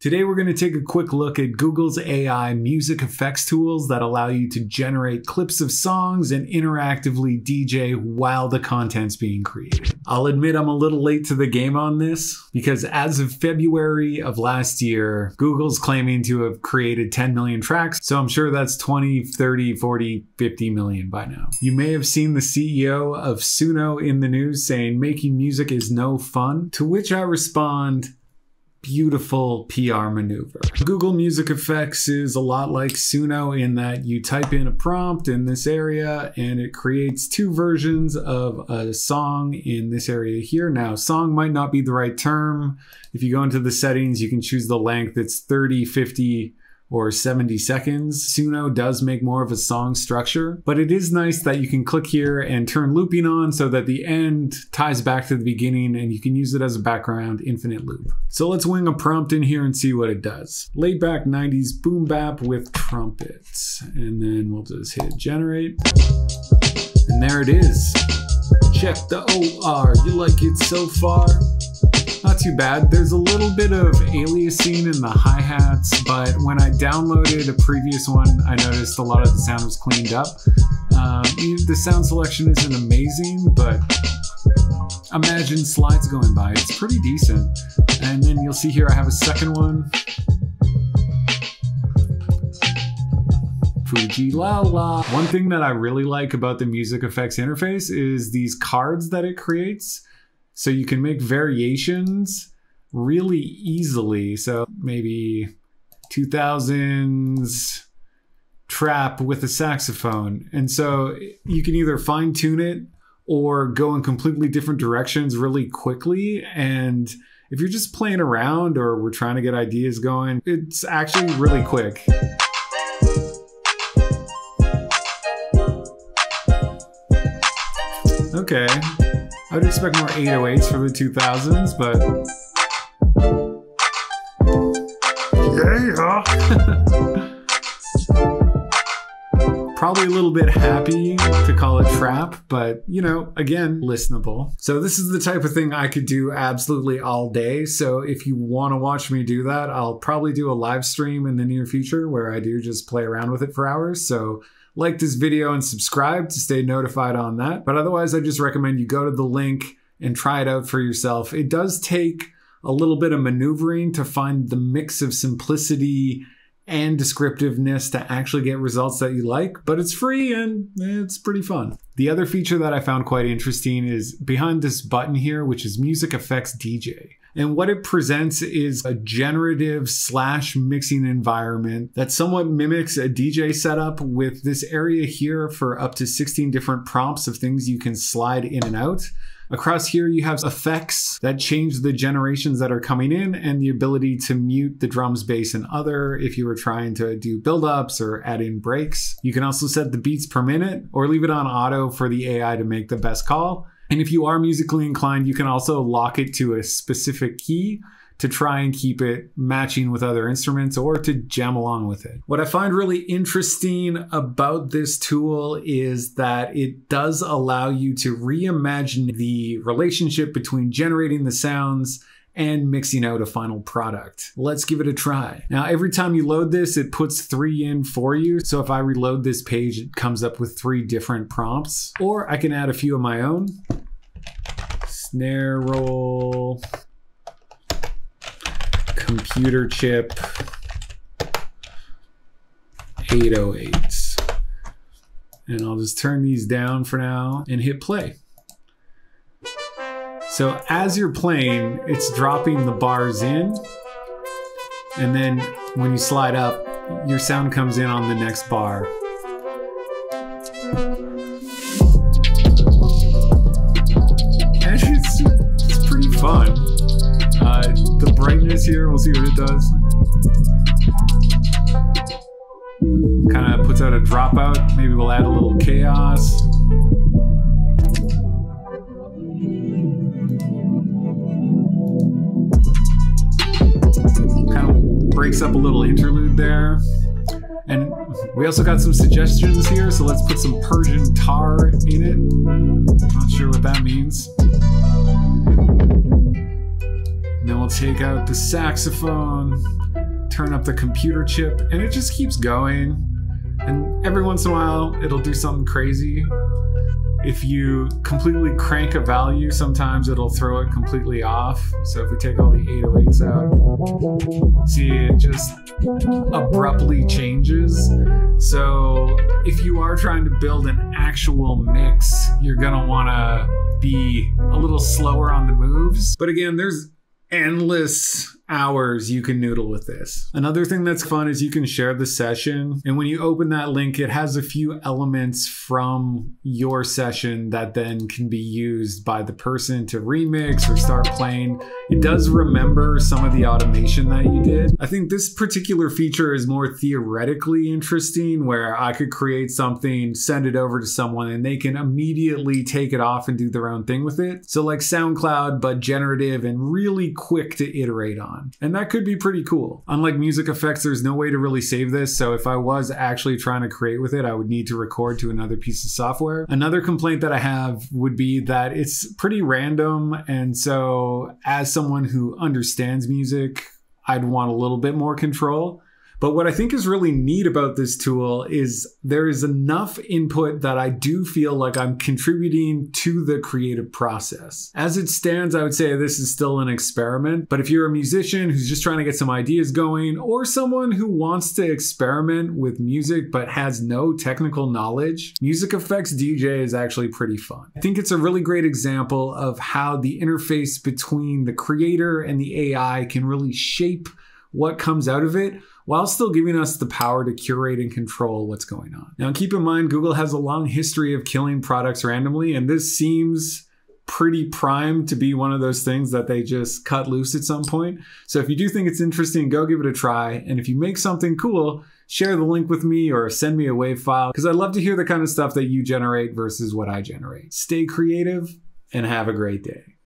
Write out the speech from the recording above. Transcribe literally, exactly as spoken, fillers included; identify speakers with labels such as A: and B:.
A: Today we're going to take a quick look at Google's A I music effects tools that allow you to generate clips of songs and interactively D J while the content's being created. I'll admit I'm a little late to the game on this because as of February of last year, Google's claiming to have created ten million tracks, so I'm sure that's twenty, thirty, forty, fifty million by now. You may have seen the C E O of Suno in the news saying making music is no fun, to which I respond, beautiful P R maneuver. Google Music Effects is a lot like Suno in that you type in a prompt in this area and it creates two versions of a song in this area here. Now, song might not be the right term. If you go into the settings, you can choose the length. It's thirty, fifty, or seventy seconds. Suno does make more of a song structure, but it is nice that you can click here and turn looping on so that the end ties back to the beginning and you can use it as a background infinite loop. So let's wing a prompt in here and see what it does. Laid back nineties boom bap with trumpets. And then we'll just hit generate. And there it is. Check the O R, you like it so far? Not too bad. There's a little bit of aliasing in the hi-hats, but when I downloaded a previous one, I noticed a lot of the sound was cleaned up. Um, the sound selection isn't amazing, but imagine slides going by. It's pretty decent. And then you'll see here I have a second one. Fuji la la. One thing that I really like about the Music Effects interface is these cards that it creates. So you can make variations really easily. So maybe two thousands trap with a saxophone. And so you can either fine tune it or go in completely different directions really quickly. And if you're just playing around or we're trying to get ideas going, it's actually really quick. Okay. I would expect more eight oh eights for the two thousands, but yeah. Probably a little bit happy to call it trap, but you know, again, listenable. So this is the type of thing I could do absolutely all day. So if you want to watch me do that, I'll probably do a live stream in the near future where I do just play around with it for hours. So like this video and subscribe to stay notified on that. But otherwise, I just recommend you go to the link and try it out for yourself. It does take a little bit of maneuvering to find the mix of simplicity and descriptiveness to actually get results that you like, but it's free and it's pretty fun. The other feature that I found quite interesting is behind this button here, which is Music Effects D J. And what it presents is a generative slash mixing environment that somewhat mimics a D J setup with this area here for up to sixteen different prompts of things you can slide in and out. Across here, you have effects that change the generations that are coming in and the ability to mute the drums, bass, and other if you were trying to do build-ups or add in breaks. You can also set the beats per minute or leave it on auto for the A I to make the best call. And if you are musically inclined, you can also lock it to a specific key to try and keep it matching with other instruments or to jam along with it. What I find really interesting about this tool is that it does allow you to reimagine the relationship between generating the sounds and mixing out a final product. Let's give it a try. Now, every time you load this, it puts three in for you. So if I reload this page, it comes up with three different prompts, or I can add a few of my own. Snare roll, computer chip, eight oh eights. And I'll just turn these down for now and hit play. So as you're playing, it's dropping the bars in, and then when you slide up, your sound comes in on the next bar. And it's, it's pretty fun. Uh, the brightness here, we'll see what it does. Kind of puts out a dropout. Maybe we'll add a little chaos. Breaks up a little interlude there. And we also got some suggestions here, so let's put some Persian tar in it. Not sure what that means. And then we'll take out the saxophone. turn up the computer chip, and it just keeps going. And every once in a while, it'll do something crazy. If you completely crank a value, sometimes it'll throw it completely off. So if we take all the eight oh eights out, see, it just abruptly changes. So if you are trying to build an actual mix, you're gonna wanna be a little slower on the moves. But again, there's endless hours you can noodle with this. Another thing that's fun is you can share the session, and when you open that link, it has a few elements from your session that then can be used by the person to remix or start playing. It does remember some of the automation that you did. I think this particular feature is more theoretically interesting, where I could create something, send it over to someone, and they can immediately take it off and do their own thing with it. So like SoundCloud, but generative and really quick to iterate on. And that could be pretty cool. Unlike MusicFX, there's no way to really save this. So if I was actually trying to create with it, I would need to record to another piece of software. Another complaint that I have would be that it's pretty random. And so as someone who understands music, I'd want a little bit more control. But what I think is really neat about this tool is there is enough input that I do feel like I'm contributing to the creative process. As it stands, I would say this is still an experiment, but if you're a musician who's just trying to get some ideas going, or someone who wants to experiment with music but has no technical knowledge, MusicFX D J is actually pretty fun. I think it's a really great example of how the interface between the creator and the A I can really shape what comes out of it, while still giving us the power to curate and control what's going on. Now, keep in mind, Google has a long history of killing products randomly, and this seems pretty primed to be one of those things that they just cut loose at some point. So if you do think it's interesting, go give it a try. And if you make something cool, share the link with me or send me a WAV file, because I'd love to hear the kind of stuff that you generate versus what I generate. Stay creative and have a great day.